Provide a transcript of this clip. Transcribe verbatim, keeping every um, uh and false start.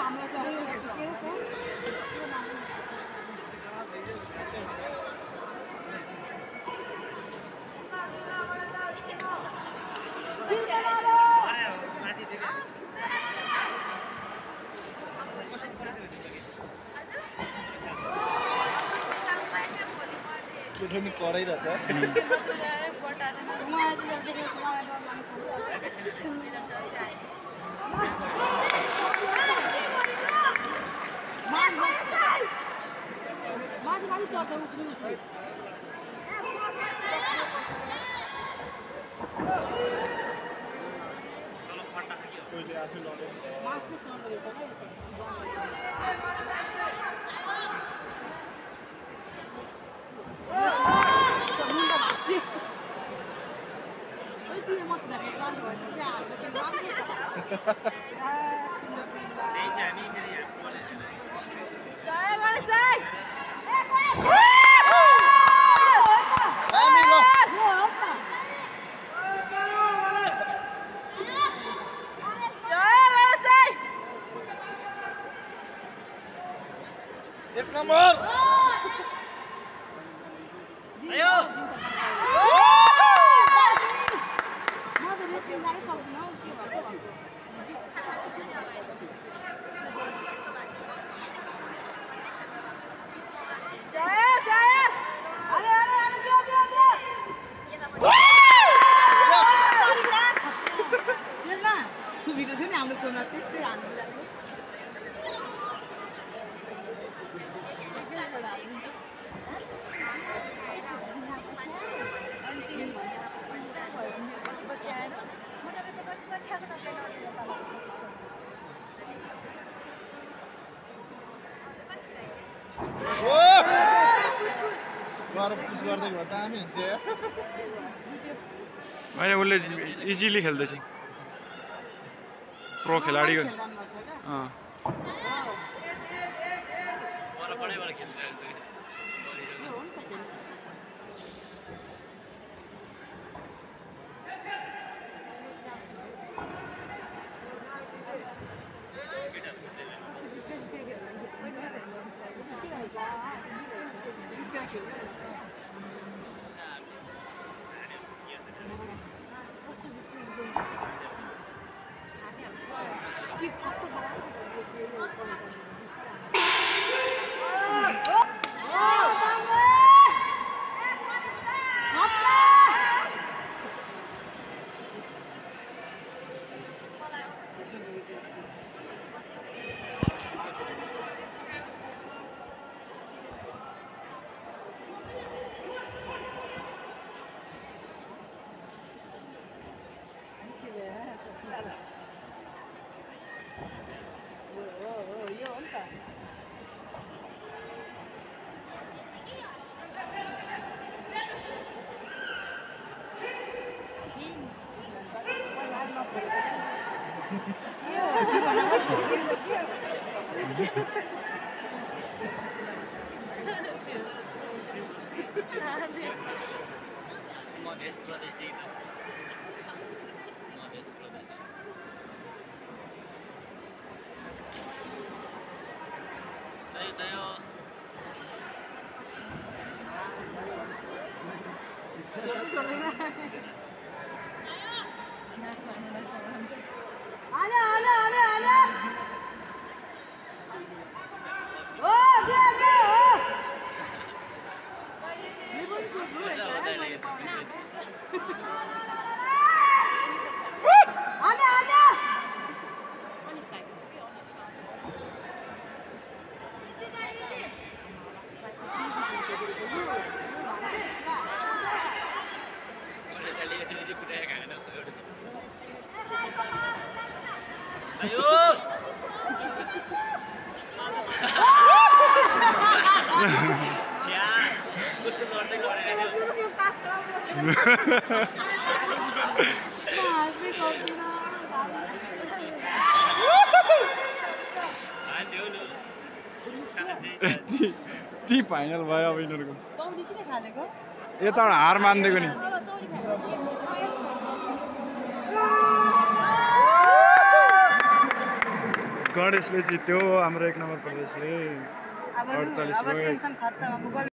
केटोनी कराइरहेछ कोहीले आफै लडेको एक नम्बर आयो पुस गर्दै भयो दामी हुन्थ्यो होइन उसले इजिली खेल्दैछ प्रो खेलाडी मधेस प्रदेश मधेस प्रदेश चाहियो चाहियो आले आले आले आले ओ दे दे आले आले ती फाइनल भयो अब यिनीहरूको यताबाट हार मान्दिएको नि गणेशले जित्यो हाम्रो एक नम्बर प्रदेशले अब अडचालिस अब टेन्सन खत्तम अब